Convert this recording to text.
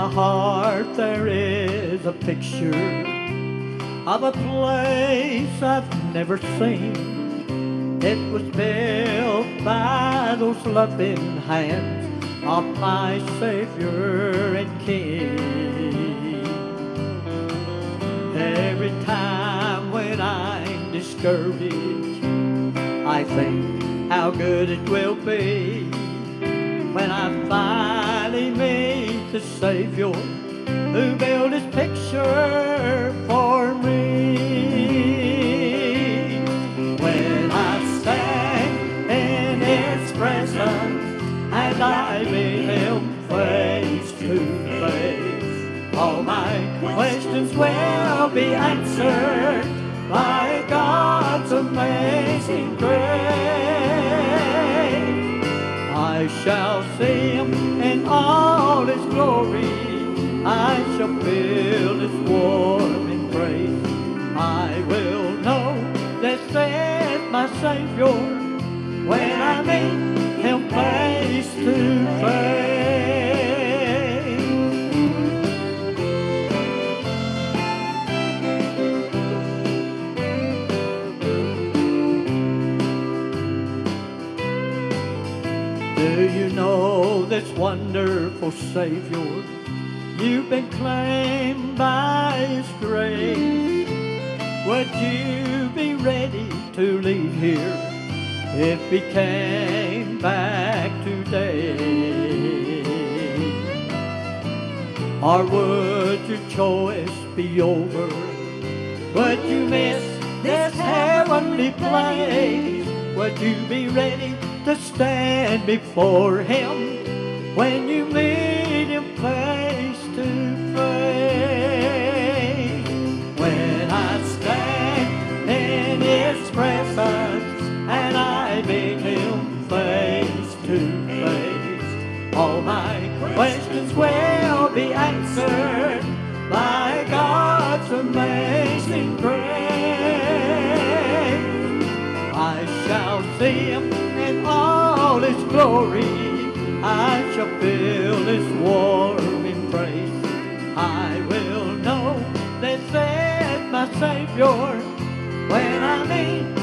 heart there is a picture of a place I've never seen. It was built by those loving hands of my Savior and King. Every time when I'm discouraged, I think how good it will be when I finally meet the Savior who built His picture for me. When I stand in His presence and I meet Him face to face, all my questions will be answered by God's amazing grace. I shall see Him in all His glory. I shall feel His warm embrace. I will know that saith my Savior when I meet Him face to face. Do you know this wonderful Savior? You've been claimed by His grace. Would you be ready to leave here if He came back today? Or would your choice be over? Would you miss this heavenly place? Would you be ready to stand before Him when you meet Him face to face? When I stand in His presence and I meet Him face to face, all my questions will be answered by God's amazing grace. I shall see Him in all His glory. I shall feel His warm embrace. I will know that saith my Savior when I meet